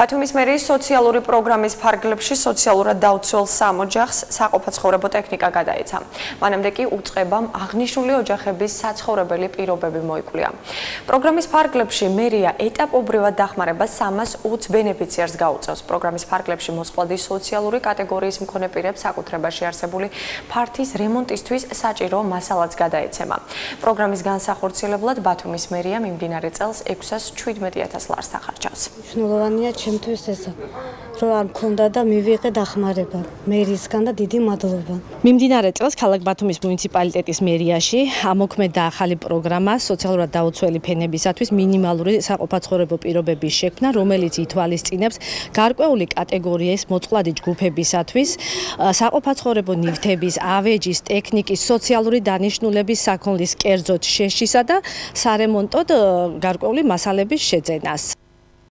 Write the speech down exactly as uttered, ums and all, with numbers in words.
ბათუმის მერიის სოციალური პროგრამის ფარგლებში სოციალურად დაუცველ სამოჯახს საყოფაცხოვრებო ტექნიკა გადაეცა. მანამდე კი უწყებამ აღნიშნული ოჯახების საცხოვრებელი პირობები მოიკვლია. პროგრამის ფარგლებში მერია ეტაპობრივად დახმარებას სამას ოცი ბენეფიციარს გაუწევს. პროგრამის ფარგლებში მოსყოლდი სოციალური კატეგორიის მქონე პირებს საკუთრებაში არსებული ფართის რემონტისთვის საჭირო მასალაც გადაეცემა. პროგრამის განსახორციელებლად ბათუმის მერია მიმდინარე წელს ექვსას შვიდმეტი ათას ლარს ახარჯავს. მნიშვნელოვანია ჩემთვის ეს, რომ არ მქონდა და მივიღე დახმარება მერიისგან და დიდი მადლობა. მიმდინარე წელს ქალაქ ბათუმის მუნიციპალიტეტის მერიაში ამოქმედა ახალი პროგრამა სოციალურად დაუცველი ფენებისათვის მინიმალური საყოფაცხოვრებო პირობების შექმნა, რომელიც ითვალისწინებს გარკვეული კატეგორიის მოწყვლადი ჯგუფებისათვის საყოფაცხოვრებო ნივთების, ავეჯის, ტექნიკის, სოციალური დანიშნულების საქონლის კერძოდ შეშისა და სარემონტოდ გარკვეული მასალების შეძენას.